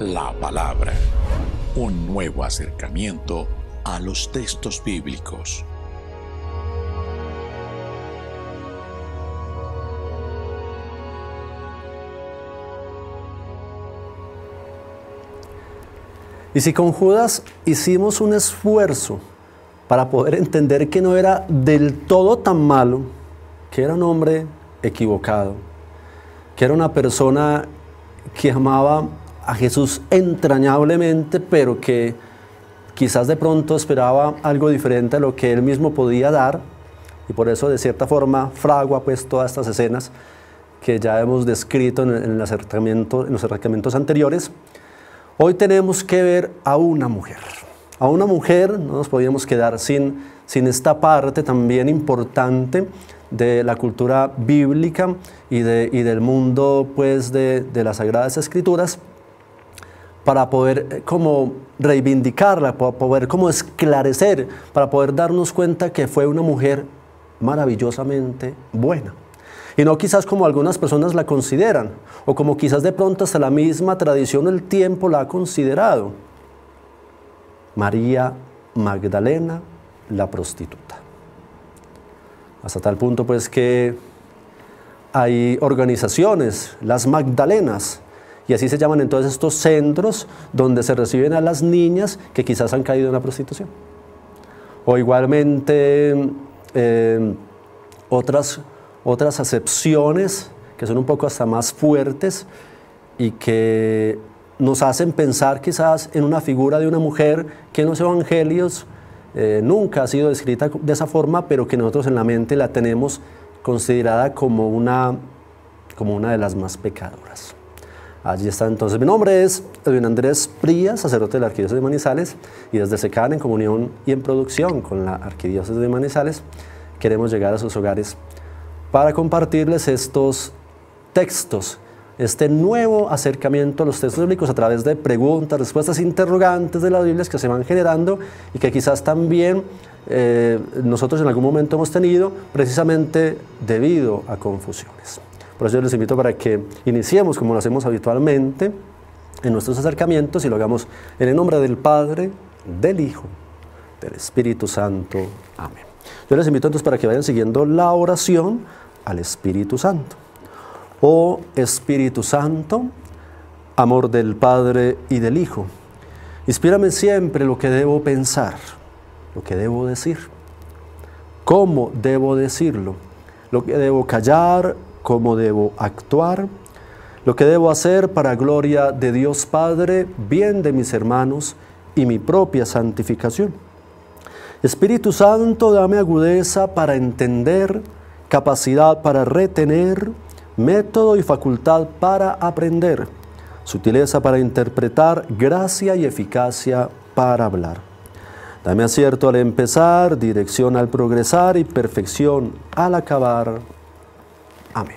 la palabra, un nuevo acercamiento a los textos bíblicos. Y si con Judas hicimos un esfuerzo para poder entender que no era del todo tan malo, que era un hombre equivocado, que era una persona que amaba a Jesús entrañablemente, pero que quizás de pronto esperaba algo diferente a lo que él mismo podía dar, y por eso de cierta forma fragua pues todas estas escenas que ya hemos descrito en los acercamientos anteriores. Hoy tenemos que ver a una mujer. A una mujer, no nos podíamos quedar sin esta parte también importante de la cultura bíblica y del mundo pues de las Sagradas Escrituras, para poder como reivindicarla, para poder como esclarecer, para poder darnos cuenta que fue una mujer maravillosamente buena. Y no quizás como algunas personas la consideran, o como quizás de pronto hasta la misma tradición del tiempo la ha considerado. María Magdalena, la prostituta. Hasta tal punto pues que hay organizaciones, las Magdalenas, y así se llaman entonces estos centros donde se reciben a las niñas que quizás han caído en la prostitución. O igualmente otras acepciones que son un poco hasta más fuertes y que nos hacen pensar quizás en una figura de una mujer que en los evangelios nunca ha sido descrita de esa forma, pero que nosotros en la mente la tenemos considerada como una de las más pecadoras. Allí está entonces. Mi nombre es Edwin Andrés Prías, sacerdote de la Arquidiócesis de Manizales, y desde SECAN, en comunión y en producción con la Arquidiócesis de Manizales, queremos llegar a sus hogares para compartirles estos textos, este nuevo acercamiento a los textos bíblicos a través de preguntas, respuestas, interrogantes de las Biblias que se van generando y que quizás también nosotros en algún momento hemos tenido precisamente debido a confusiones. Por eso yo les invito para que iniciemos como lo hacemos habitualmente en nuestros acercamientos y lo hagamos en el nombre del Padre, del Hijo, del Espíritu Santo. Amén. Yo les invito entonces para que vayan siguiendo la oración al Espíritu Santo. Oh Espíritu Santo, amor del Padre y del Hijo, inspírame siempre lo que debo pensar, lo que debo decir, cómo debo decirlo, lo que debo callar, cómo debo actuar, lo que debo hacer para gloria de Dios Padre, bien de mis hermanos y mi propia santificación. Espíritu Santo, dame agudeza para entender, capacidad para retener, método y facultad para aprender, sutileza para interpretar, gracia y eficacia para hablar. Dame acierto al empezar, dirección al progresar y perfección al acabar. Amén.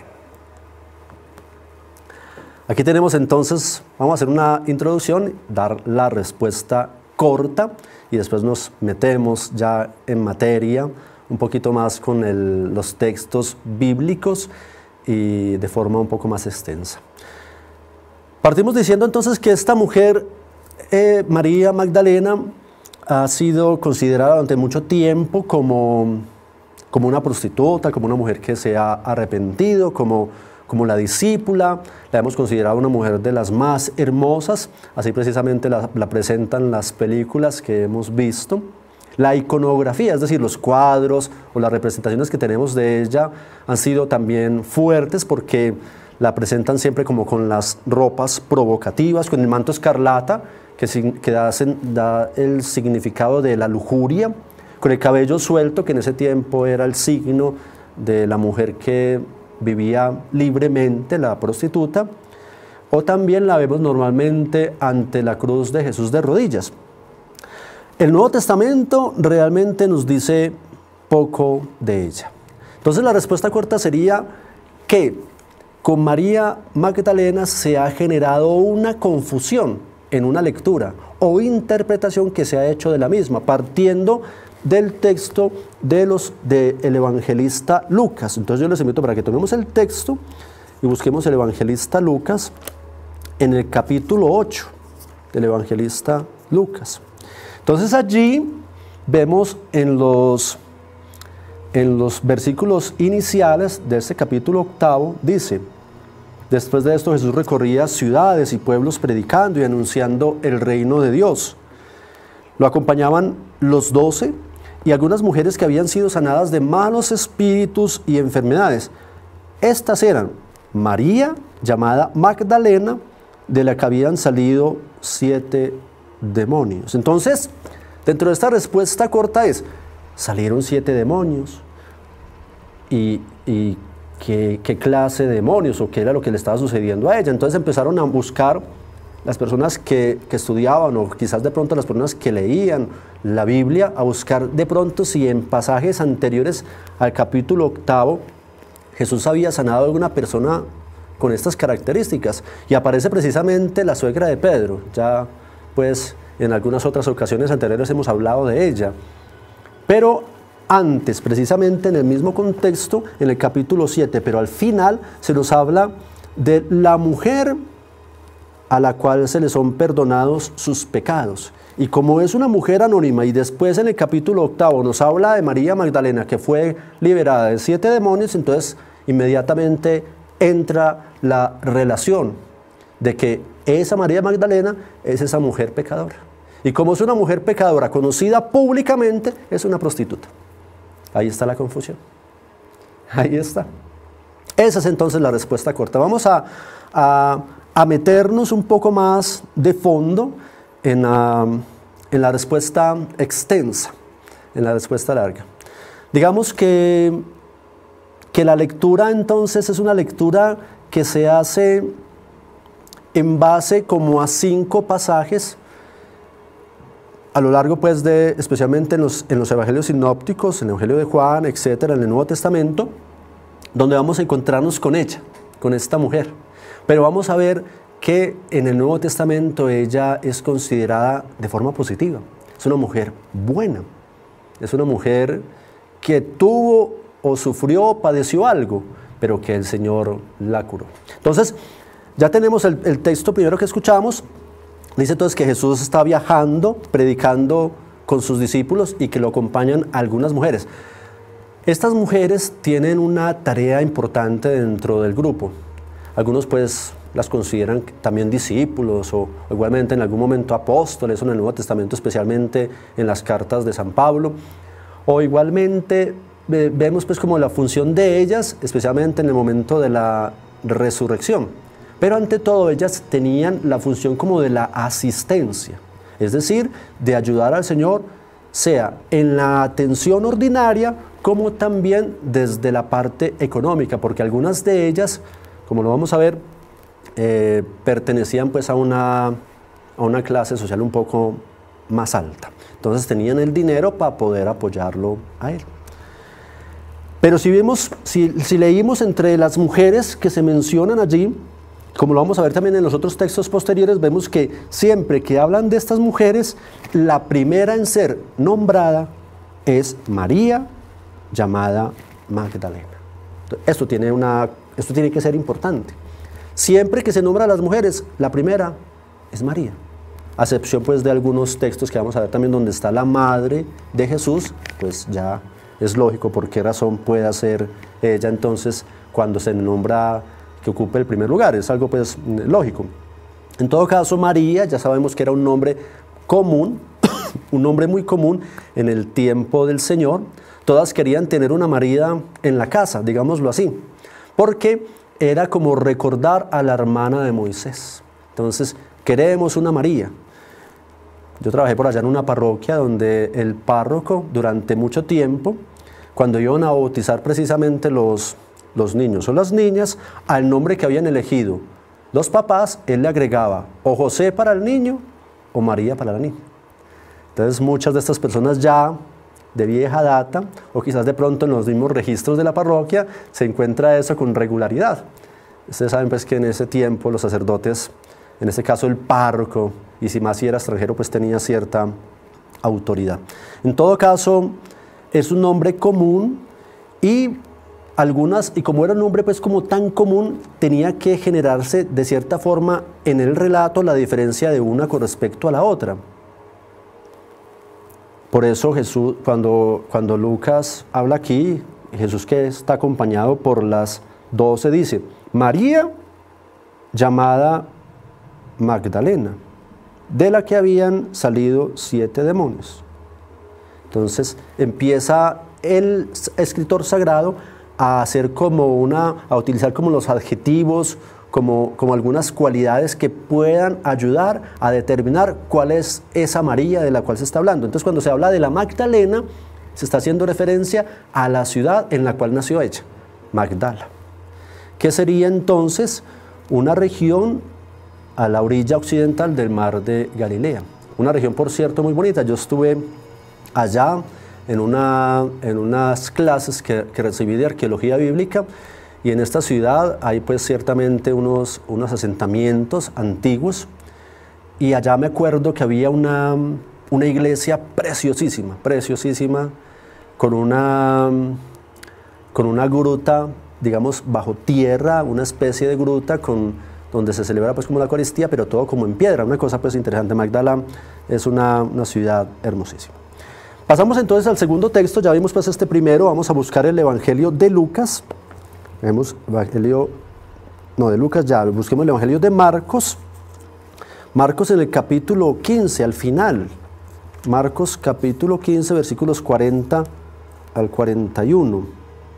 Aquí tenemos entonces, vamos a hacer una introducción, dar la respuesta corta y después nos metemos ya en materia un poquito más con los textos bíblicos y de forma un poco más extensa. Partimos diciendo entonces que esta mujer, María Magdalena, ha sido considerada durante mucho tiempo como una prostituta, como una mujer que se ha arrepentido, como la discípula. La hemos considerado una mujer de las más hermosas, así precisamente la presentan las películas que hemos visto. La iconografía, es decir, los cuadros o las representaciones que tenemos de ella han sido también fuertes porque la presentan siempre como con las ropas provocativas, con el manto escarlata que da el significado de la lujuria, con el cabello suelto que en ese tiempo era el signo de la mujer que vivía libremente, la prostituta, o también la vemos normalmente ante la cruz de Jesús de rodillas. El Nuevo Testamento realmente nos dice poco de ella. Entonces la respuesta corta sería que con María Magdalena se ha generado una confusión en una lectura o interpretación que se ha hecho de la misma, partiendo del texto del evangelista Lucas. Entonces yo les invito para que tomemos el texto y busquemos el evangelista Lucas en el capítulo 8. del evangelista Lucas. Entonces allí vemos en los versículos iniciales de este capítulo 8, dice: después de esto Jesús recorría ciudades y pueblos predicando y anunciando el reino de Dios. Lo acompañaban los 12 y algunas mujeres que habían sido sanadas de malos espíritus y enfermedades. Estas eran María, llamada Magdalena, de la que habían salido 7 demonios. Entonces, dentro de esta respuesta corta salieron 7 demonios. ¿Y qué clase de demonios o qué era lo que le estaba sucediendo a ella? Entonces empezaron a buscar las personas que estudiaban, o quizás de pronto las personas que leían la Biblia, a buscar de pronto si en pasajes anteriores al capítulo 8 Jesús había sanado a alguna persona con estas características. Y aparece precisamente la suegra de Pedro. Ya pues en algunas otras ocasiones anteriores hemos hablado de ella. Pero antes, precisamente en el mismo contexto, en el capítulo 7, pero al final se nos habla de la mujer a la cual se le son perdonados sus pecados. Y como es una mujer anónima, y después en el capítulo 8 nos habla de María Magdalena, que fue liberada de 7 demonios, entonces inmediatamente entra la relación de que esa María Magdalena es esa mujer pecadora. Y como es una mujer pecadora conocida públicamente, es una prostituta. Ahí está la confusión. Ahí está. Esa es entonces la respuesta corta. Vamos a meternos un poco más de fondo en la respuesta extensa, en la respuesta larga. Digamos que la lectura entonces es una lectura que se hace en base como a 5 pasajes a lo largo pues especialmente en los evangelios sinópticos, en el Evangelio de Juan, etcétera, en el Nuevo Testamento, donde vamos a encontrarnos con ella, con esta mujer. Pero vamos a ver que en el Nuevo Testamento ella es considerada de forma positiva. Es una mujer buena, es una mujer que tuvo o sufrió o padeció algo, pero que el Señor la curó. Entonces, ya tenemos el texto primero que escuchamos. Dice entonces que Jesús está viajando, predicando con sus discípulos y que lo acompañan algunas mujeres. Estas mujeres tienen una tarea importante dentro del grupo. Algunos pues las consideran también discípulos o igualmente en algún momento apóstoles o en el Nuevo Testamento, especialmente en las cartas de San Pablo. O igualmente vemos pues como la función de ellas, especialmente en el momento de la resurrección. Pero ante todo ellas tenían la función como de la asistencia, es decir, de ayudar al Señor, sea en la atención ordinaria como también desde la parte económica, porque algunas de ellas, como lo vamos a ver, pertenecían pues a una clase social un poco más alta. Entonces tenían el dinero para poder apoyarlo a él. Pero si leímos entre las mujeres que se mencionan allí, como lo vamos a ver también en los otros textos posteriores, vemos que siempre que hablan de estas mujeres, la primera en ser nombrada es María, llamada Magdalena. Esto tiene que ser importante. Siempre que se nombra a las mujeres, la primera es María. A excepción pues de algunos textos que vamos a ver también donde está la madre de Jesús, pues ya es lógico por qué razón pueda ser ella entonces cuando se nombra que ocupe el primer lugar, es algo pues lógico. En todo caso, María, ya sabemos que era un nombre común, un nombre muy común en el tiempo del Señor. Todas querían tener una María en la casa, digámoslo así, porque era como recordar a la hermana de Moisés. Entonces, queremos una María. Yo trabajé por allá en una parroquia donde el párroco, durante mucho tiempo, cuando iban a bautizar precisamente los niños o las niñas, al nombre que habían elegido los papás, él le agregaba o José para el niño o María para la niña. Entonces muchas de estas personas ya de vieja data, o quizás de pronto en los mismos registros de la parroquia, se encuentra eso con regularidad. Ustedes saben pues que en ese tiempo los sacerdotes, en este caso el párroco, y si más si era extranjero, pues tenía cierta autoridad. En todo caso, es un nombre común y algunas, y como era un nombre pues como tan común, tenía que generarse de cierta forma en el relato la diferencia de una con respecto a la otra. Por eso Jesús, cuando Lucas habla aquí, Jesús que está acompañado por las 12, dice, María, llamada Magdalena, de la que habían salido 7 demonios. Entonces empieza el escritor sagrado a hacer a utilizar como los adjetivos, como algunas cualidades que puedan ayudar a determinar cuál es esa María de la cual se está hablando. Entonces cuando se habla de la Magdalena, se está haciendo referencia a la ciudad en la cual nació ella, Magdala, que sería entonces una región a la orilla occidental del mar de Galilea. Una región, por cierto, muy bonita. Yo estuve allá en unas clases que recibí de arqueología bíblica, y en esta ciudad hay pues ciertamente unos asentamientos antiguos, y allá me acuerdo que había una iglesia preciosísima, preciosísima, con una gruta, digamos, bajo tierra, una especie de gruta donde se celebra pues como la Eucaristía, pero todo como en piedra, una cosa pues interesante. Magdala es una ciudad hermosísima. Pasamos entonces al segundo texto, ya vimos pues este primero, vamos a buscar el Evangelio de Lucas. Vemos de Lucas ya, busquemos el Evangelio de Marcos. Marcos en el capítulo 15, al final. Marcos capítulo 15, versículos 40 al 41.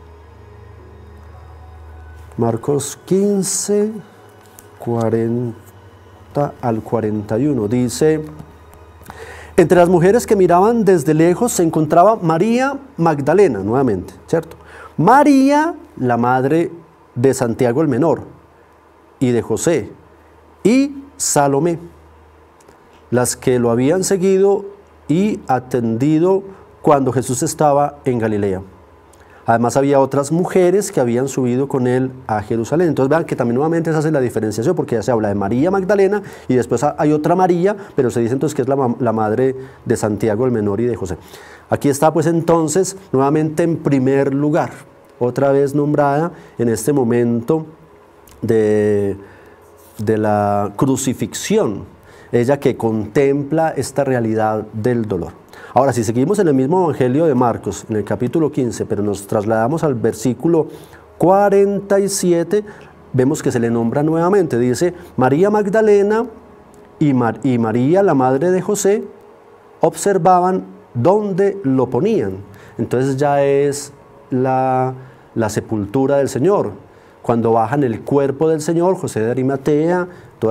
Marcos 15, 40 al 41. Dice, entre las mujeres que miraban desde lejos se encontraba María Magdalena, nuevamente, ¿cierto? María, la madre de Santiago el Menor y de José, y Salomé, las que lo habían seguido y atendido cuando Jesús estaba en Galilea. Además había otras mujeres que habían subido con él a Jerusalén. Entonces vean que también nuevamente se hace la diferenciación, porque ya se habla de María Magdalena y después hay otra María, pero se dice entonces que es la madre de Santiago el Menor y de José. Aquí está pues entonces nuevamente en primer lugar, otra vez nombrada en este momento de la crucifixión, ella que contempla esta realidad del dolor. Ahora, si seguimos en el mismo Evangelio de Marcos, en el capítulo 15, pero nos trasladamos al versículo 47, vemos que se le nombra nuevamente. Dice, María Magdalena y María, la madre de José, observaban dónde lo ponían. Entonces ya es la sepultura del Señor. Cuando bajan el cuerpo del Señor, José de Arimatea,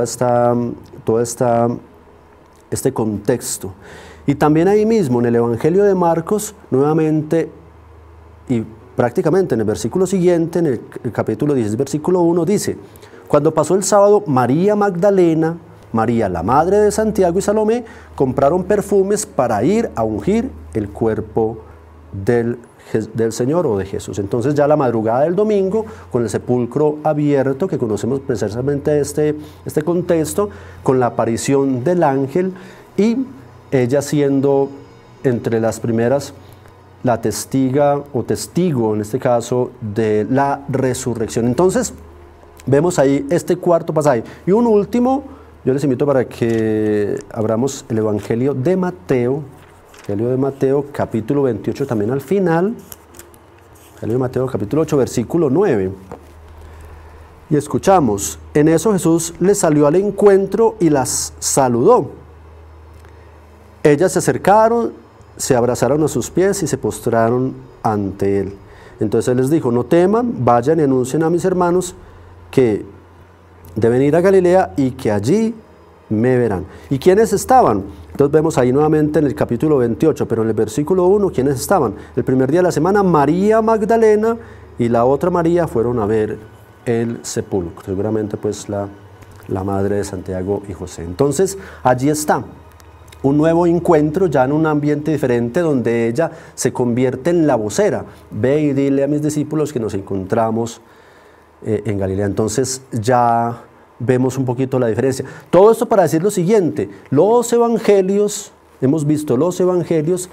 este contexto. Y también ahí mismo, en el Evangelio de Marcos, nuevamente y prácticamente en el versículo siguiente, en el capítulo 10, versículo 1, dice, cuando pasó el sábado, María Magdalena, María, la madre de Santiago y Salomé, compraron perfumes para ir a ungir el cuerpo del Señor o de Jesús. Entonces ya la madrugada del domingo, con el sepulcro abierto, que conocemos precisamente este contexto, con la aparición del ángel y ella siendo entre las primeras la testigo en este caso de la resurrección. Entonces vemos ahí este cuarto pasaje. Y un último, yo les invito para que abramos el Evangelio de Mateo, capítulo 28, también al final. Evangelio de Mateo, capítulo 8, versículo 9. Y escuchamos, en eso Jesús les salió al encuentro y las saludó. Ellas se acercaron, se abrazaron a sus pies y se postraron ante él. Entonces él les dijo, no teman, vayan y anuncien a mis hermanos que deben ir a Galilea y que allí me verán. ¿Y quiénes estaban? Entonces vemos ahí nuevamente en el capítulo 28, pero en el versículo 1, ¿quiénes estaban? El primer día de la semana, María Magdalena y la otra María fueron a ver el sepulcro. Seguramente pues la madre de Santiago y José. Entonces allí está. Un nuevo encuentro ya en un ambiente diferente donde ella se convierte en la vocera. Ve y dile a mis discípulos que nos encontramos en Galilea. Entonces ya vemos un poquito la diferencia. Todo esto para decir lo siguiente, los evangelios, hemos visto los evangelios,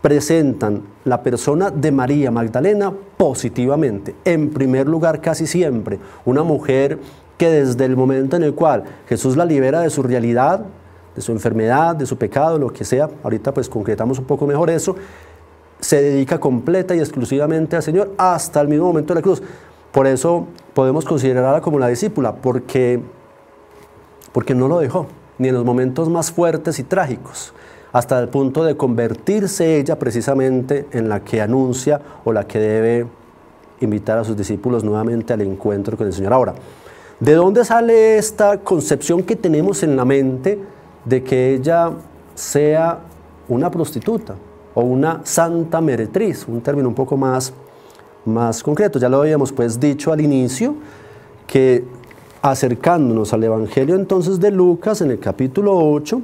presentan la persona de María Magdalena positivamente. En primer lugar, casi siempre, una mujer que desde el momento en el cual Jesús la libera de su realidad, de su enfermedad, de su pecado, lo que sea, ahorita pues concretamos un poco mejor eso, se dedica completa y exclusivamente al Señor hasta el mismo momento de la cruz. Por eso podemos considerarla como la discípula, porque no lo dejó, ni en los momentos más fuertes y trágicos, hasta el punto de convertirse ella precisamente en la que anuncia o la que debe invitar a sus discípulos nuevamente al encuentro con el Señor. Ahora, ¿de dónde sale esta concepción que tenemos en la mente de que ella sea una prostituta o una santa meretriz? Un término un poco más concreto. Ya lo habíamos pues dicho al inicio, que acercándonos al Evangelio entonces de Lucas en el capítulo 8,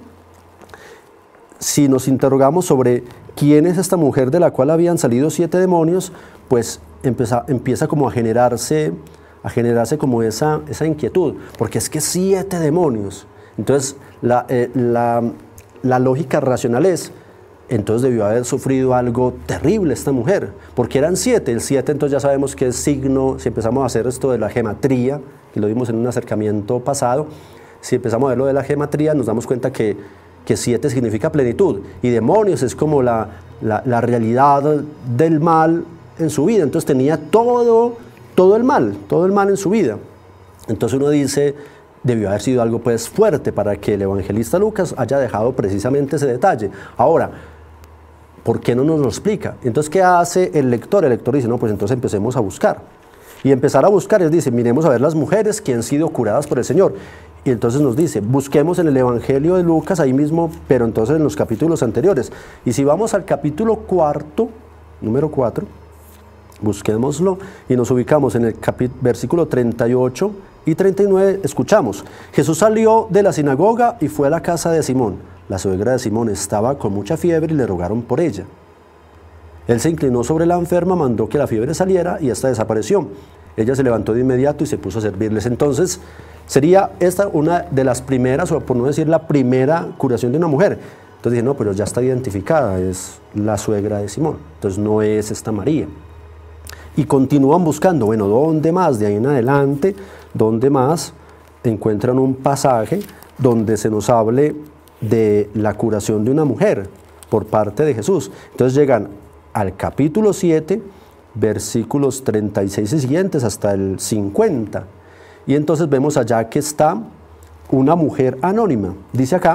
si nos interrogamos sobre quién es esta mujer de la cual habían salido 7 demonios, pues empieza como a generarse como esa inquietud, porque es que 7 demonios. Entonces la lógica racional es, entonces debió haber sufrido algo terrible esta mujer, porque eran 7, el 7 entonces ya sabemos que es signo, si empezamos a hacer esto de la gematría, que lo vimos en un acercamiento pasado, si empezamos a ver lo de la gematría nos damos cuenta que 7 significa plenitud, y demonios es como la realidad del mal en su vida. Entonces tenía todo el mal en su vida. Entonces uno dice, debió haber sido algo pues fuerte para que el evangelista Lucas haya dejado precisamente ese detalle. Ahora, ¿por qué no nos lo explica? Entonces, ¿qué hace el lector? El lector dice, no, pues entonces empecemos a buscar. Y empezar a buscar, es dice, miremos a ver las mujeres que han sido curadas por el Señor. Y entonces nos dice, busquemos en el Evangelio de Lucas, ahí mismo, pero entonces en los capítulos anteriores. Y si vamos al capítulo 4, número 4, busquémoslo y nos ubicamos en el versículo 38 y 39, escuchamos. Jesús salió de la sinagoga y fue a la casa de Simón. La suegra de Simón estaba con mucha fiebre y le rogaron por ella. Él se inclinó sobre la enferma, mandó que la fiebre saliera y esta desapareció. Ella se levantó de inmediato y se puso a servirles. Entonces, sería esta una de las primeras, o por no decir la primera curación de una mujer. Entonces dije, no, pero ya está identificada, es la suegra de Simón. Entonces no es esta María. Y continúan buscando, bueno, ¿dónde más? De ahí en adelante, ¿dónde más encuentran un pasaje donde se nos hable de la curación de una mujer por parte de Jesús? Entonces llegan al capítulo 7, versículos 36 y siguientes hasta el 50. Y entonces vemos allá que está una mujer anónima. Dice acá,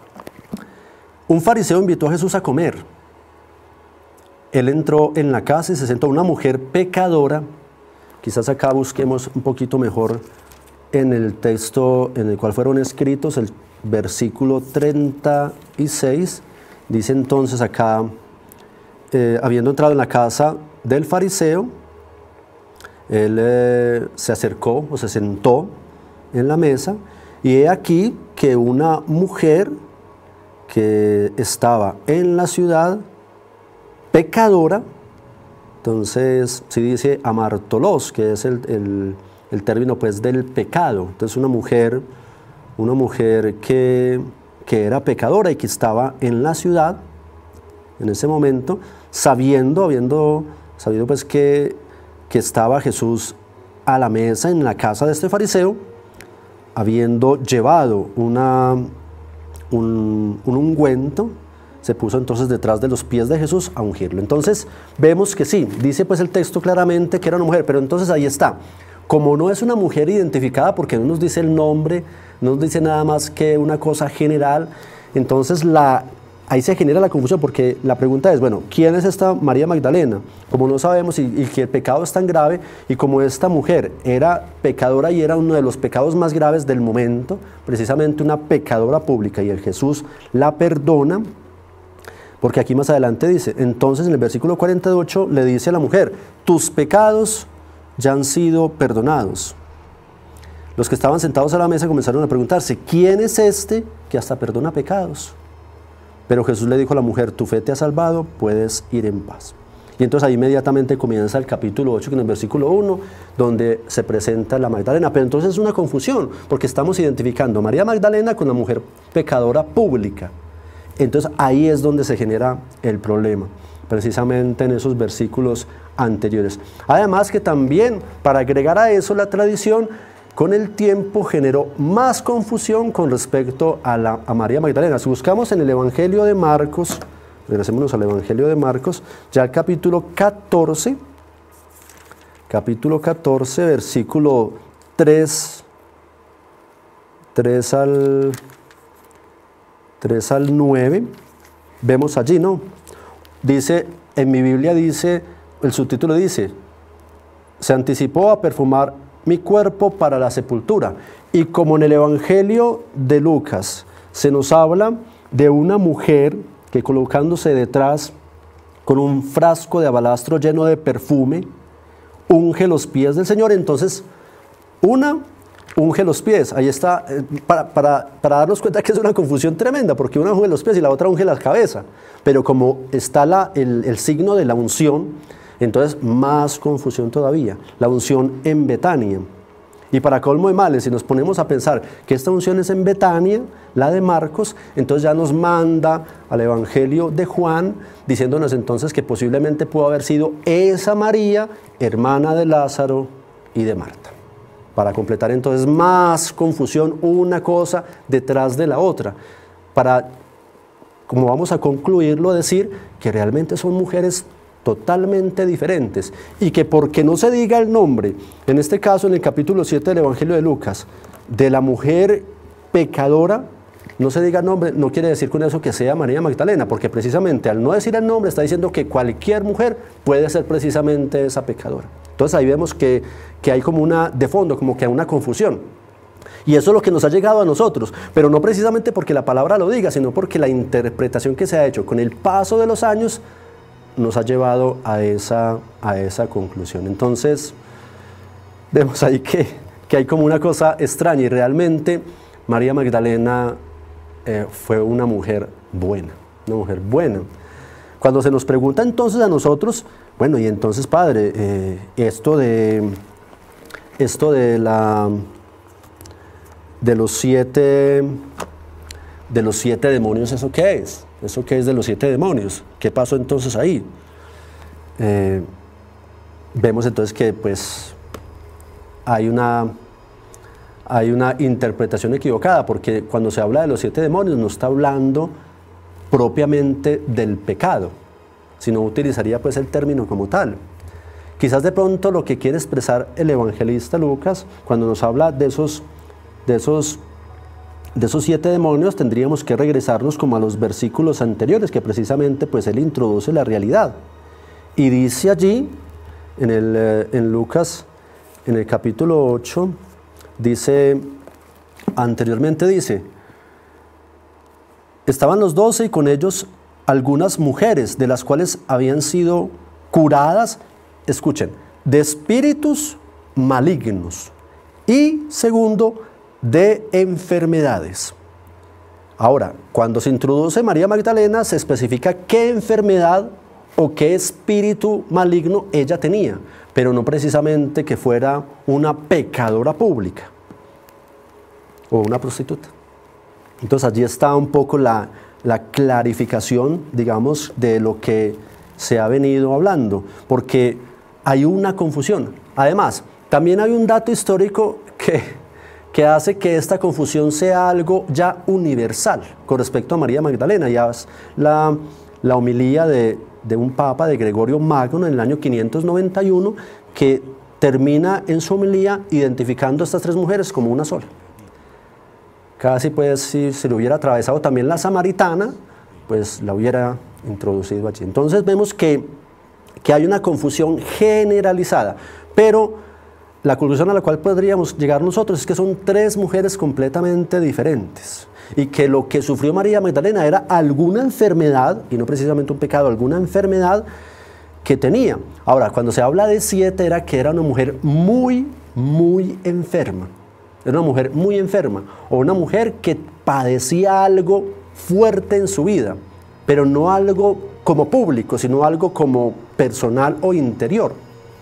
un fariseo invitó a Jesús a comer. Él entró en la casa y se sentó. Una mujer pecadora, quizás acá busquemos un poquito mejor en el texto en el cual fueron escritos, el versículo 36, dice entonces acá, habiendo entrado en la casa del fariseo, él se acercó o se sentó en la mesa, y he aquí que una mujer que estaba en la ciudad, pecadora, entonces si dice amartolos, que es el término pues del pecado, entonces una mujer que era pecadora y que estaba en la ciudad en ese momento, sabiendo pues que estaba Jesús a la mesa en la casa de este fariseo, habiendo llevado un ungüento, se puso entonces detrás de los pies de Jesús a ungirlo. Entonces vemos que sí, dice pues el texto claramente que era una mujer, pero entonces ahí está. Como no es una mujer identificada, porque no nos dice el nombre, no nos dice nada más que una cosa general, entonces ahí se genera la confusión, porque la pregunta es, bueno, ¿quién es esta María Magdalena? Como no sabemos y que el pecado es tan grave, y como esta mujer era pecadora y era uno de los pecados más graves del momento, precisamente una pecadora pública, y el Jesús la perdona, porque aquí más adelante dice, entonces en el versículo 48 le dice a la mujer, tus pecados ya han sido perdonados. Los que estaban sentados a la mesa comenzaron a preguntarse, ¿quién es este que hasta perdona pecados? Pero Jesús le dijo a la mujer, tu fe te ha salvado, puedes ir en paz. Y entonces ahí inmediatamente comienza el capítulo 8, que en el versículo 1, donde se presenta la Magdalena. Pero entonces es una confusión, porque estamos identificando a María Magdalena con la mujer pecadora pública. Entonces ahí es donde se genera el problema. precisamente en esos versículos anteriores. Además que también, para agregar a eso, la tradición con el tiempo generó más confusión con respecto a María Magdalena. Si buscamos en el Evangelio de Marcos, regresémonos al Evangelio de Marcos, ya el capítulo 14, versículo 3 al 9, vemos allí, ¿no? Dice, en mi Biblia dice, el subtítulo dice, se anticipó a perfumar mi cuerpo para la sepultura. Y como en el Evangelio de Lucas se nos habla de una mujer que colocándose detrás con un frasco de alabastro lleno de perfume, unge los pies del Señor, entonces una unge los pies, ahí está, para darnos cuenta que es una confusión tremenda, porque una unge los pies y la otra unge la cabeza, pero como está el signo de la unción, entonces más confusión todavía, la unción en Betania. Y para colmo de males, si nos ponemos a pensar que esta unción es en Betania, la de Marcos, entonces ya nos manda al Evangelio de Juan, diciéndonos entonces que posiblemente pudo haber sido esa María, hermana de Lázaro y de Marta. Para completar entonces más confusión, una cosa detrás de la otra, para, como vamos a concluirlo, decir que realmente son mujeres totalmente diferentes y que porque no se diga el nombre, en este caso en el capítulo 7 del Evangelio de Lucas, de la mujer pecadora, no se diga el nombre, no quiere decir con eso que sea María Magdalena, porque precisamente al no decir el nombre está diciendo que cualquier mujer puede ser precisamente esa pecadora. Entonces ahí vemos que hay como una, de fondo, como que hay una confusión. Y eso es lo que nos ha llegado a nosotros, pero no precisamente porque la palabra lo diga, sino porque la interpretación que se ha hecho con el paso de los años nos ha llevado a esa conclusión. Entonces, vemos ahí que hay como una cosa extraña y realmente María Magdalena fue una mujer buena, una mujer buena. Cuando se nos pregunta entonces a nosotros, bueno, y entonces, padre, esto de los siete demonios, ¿eso qué es? ¿Eso qué es de los 7 demonios? ¿Qué pasó entonces ahí? Vemos entonces que pues hay una interpretación equivocada, porque cuando se habla de los 7 demonios no está hablando propiamente del pecado, sino utilizaría pues el término como tal. Quizás de pronto lo que quiere expresar el evangelista Lucas cuando nos habla de esos 7 demonios, tendríamos que regresarnos como a los versículos anteriores, que precisamente pues él introduce la realidad. Y dice allí, en Lucas, en el capítulo 8, anteriormente dice, estaban los 12 y con ellos algunas mujeres, de las cuales habían sido curadas, escuchen, de espíritus malignos y segundo, de enfermedades. Ahora, cuando se introduce María Magdalena, se especifica qué enfermedad o qué espíritu maligno ella tenía, pero no precisamente que fuera una pecadora pública o una prostituta. Entonces allí está un poco la clarificación, digamos, de lo que se ha venido hablando, porque hay una confusión. Además, también hay un dato histórico que hace que esta confusión sea algo ya universal con respecto a María Magdalena. Ya es la homilía de un papa, de Gregorio Magno, en el año 591, que termina en su homilía identificando a estas 3 mujeres como una sola. Casi pues si se le hubiera atravesado también la samaritana, pues la hubiera introducido allí. Entonces vemos que hay una confusión generalizada, pero la conclusión a la cual podríamos llegar nosotros es que son 3 mujeres completamente diferentes y que lo que sufrió María Magdalena era alguna enfermedad, y no precisamente un pecado, alguna enfermedad que tenía. Ahora, cuando se habla de 7 era que era una mujer muy, muy enferma. Era una mujer muy enferma o una mujer que padecía algo fuerte en su vida, pero no algo como público, sino algo como personal o interior.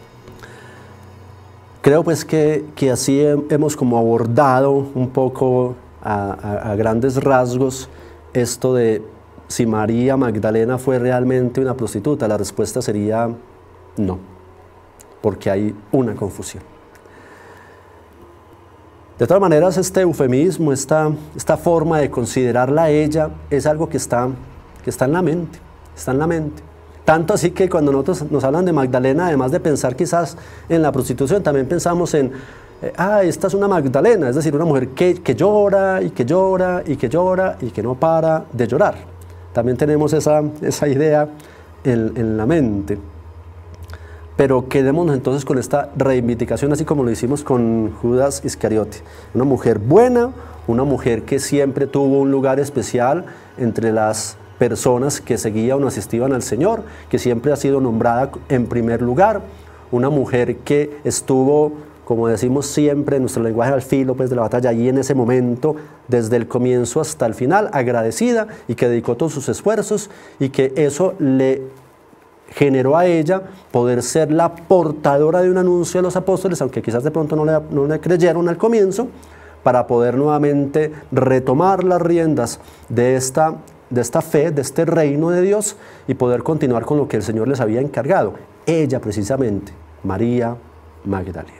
Creo pues que así hemos como abordado un poco a grandes rasgos esto de si María Magdalena fue realmente una prostituta. La respuesta sería no, porque hay una confusión. De todas maneras, este eufemismo, esta forma de considerarla a ella, es algo que está en la mente, está en la mente. Tanto así que cuando nosotros nos hablan de Magdalena, además de pensar quizás en la prostitución, también pensamos en, esta es una Magdalena, es decir, una mujer que llora y que llora y que llora y que no para de llorar. También tenemos esa idea en la mente. Pero quedémonos entonces con esta reivindicación, así como lo hicimos con Judas Iscariote. Una mujer buena, una mujer que siempre tuvo un lugar especial entre las personas que seguían o asistían al Señor, que siempre ha sido nombrada en primer lugar. Una mujer que estuvo, como decimos siempre en nuestro lenguaje, al filo pues, de la batalla, allí en ese momento, desde el comienzo hasta el final, agradecida, y que dedicó todos sus esfuerzos, y que eso le generó a ella poder ser la portadora de un anuncio a los apóstoles, aunque quizás de pronto no le creyeron al comienzo, para poder nuevamente retomar las riendas de esta fe, de este reino de Dios, y poder continuar con lo que el Señor les había encargado. Ella precisamente, María Magdalena.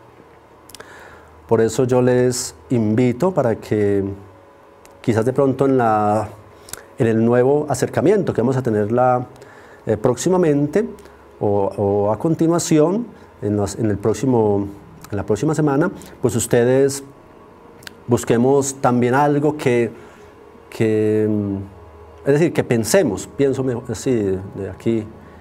Por eso yo les invito para que quizás de pronto en el nuevo acercamiento que vamos a tener próximamente o a continuación, en la próxima semana, pues ustedes busquemos también algo es decir, que pienso mejor, así, de aquí,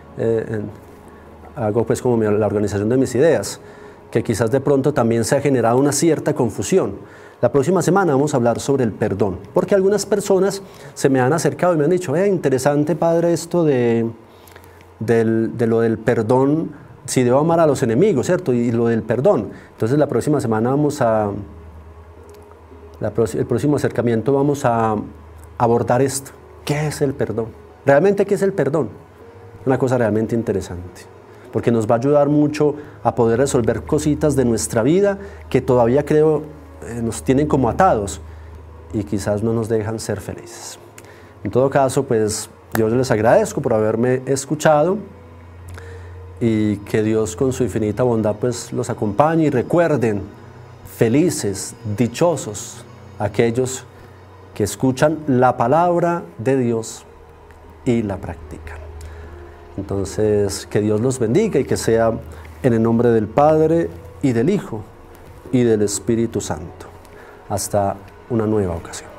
hago pues como la organización de mis ideas, que quizás de pronto también se ha generado una cierta confusión. La próxima semana vamos a hablar sobre el perdón, porque algunas personas se me han acercado y me han dicho, interesante, padre, esto de lo del perdón, si debo amar a los enemigos, ¿cierto? Y lo del perdón. Entonces la próxima semana el próximo acercamiento vamos a abordar esto. ¿Qué es el perdón? ¿Realmente qué es el perdón? Una cosa realmente interesante, porque nos va a ayudar mucho a poder resolver cositas de nuestra vida que todavía creo nos tienen como atados y quizás no nos dejan ser felices. En todo caso, pues yo les agradezco por haberme escuchado y que Dios con su infinita bondad pues los acompañe, y recuerden, felices, dichosos aquellos que escuchan la palabra de Dios y la practican. Entonces, que Dios los bendiga y que sea en el nombre del Padre y del Hijo y del Espíritu Santo. Hasta una nueva ocasión.